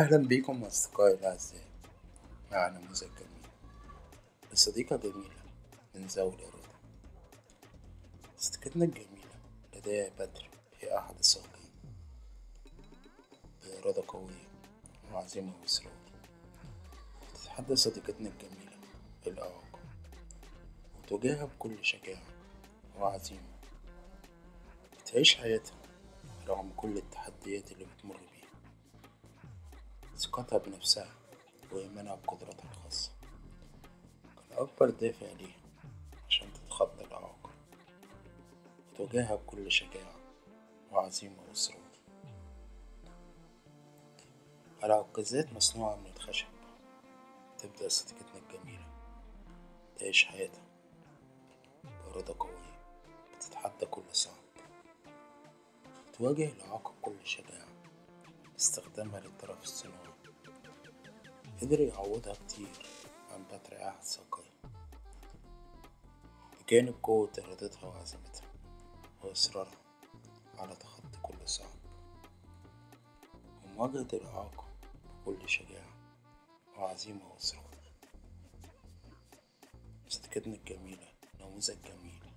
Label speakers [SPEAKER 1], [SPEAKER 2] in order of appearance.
[SPEAKER 1] أهلا بيكم أصدقائي الأعزاء مع نموذج جميل لصديقة جميلة من ذوي الإرادة. صديقتنا الجميلة لديها بدر هي أحد السائقين بإرادة قوية وعزيمة وإصرار. تتحدى صديقتنا الجميلة الإعاقة وتواجهها بكل شجاعة وعزيمة. بتعيش حياتها رغم كل التحديات اللي بتمر بيها. ثقتها بنفسها وإيمانها بقدراتها الخاصة كان أكبر دافع ليها عشان تتخطى الإعاقة وتواجهها بكل شجاعة وعزيمة وإصرار. العكازات مصنوعة من الخشب. تبدأ صديقتنا الجميلة تعيش حياتها بإرادة قوية، بتتحدى كل صعب، تواجه الإعاقة بكل شجاعة. استخدامها للطرف الصناعي قدر يعوضها كتير عن بتر أحد ساقيه، بجانب قوة إرادتها وعزيمتها وإصرارها على تخطي كل صعب ومواجهة الإعاقة بكل شجاعة وعزيمة وإصرار. صديقتنا الجميلة نموذج جميل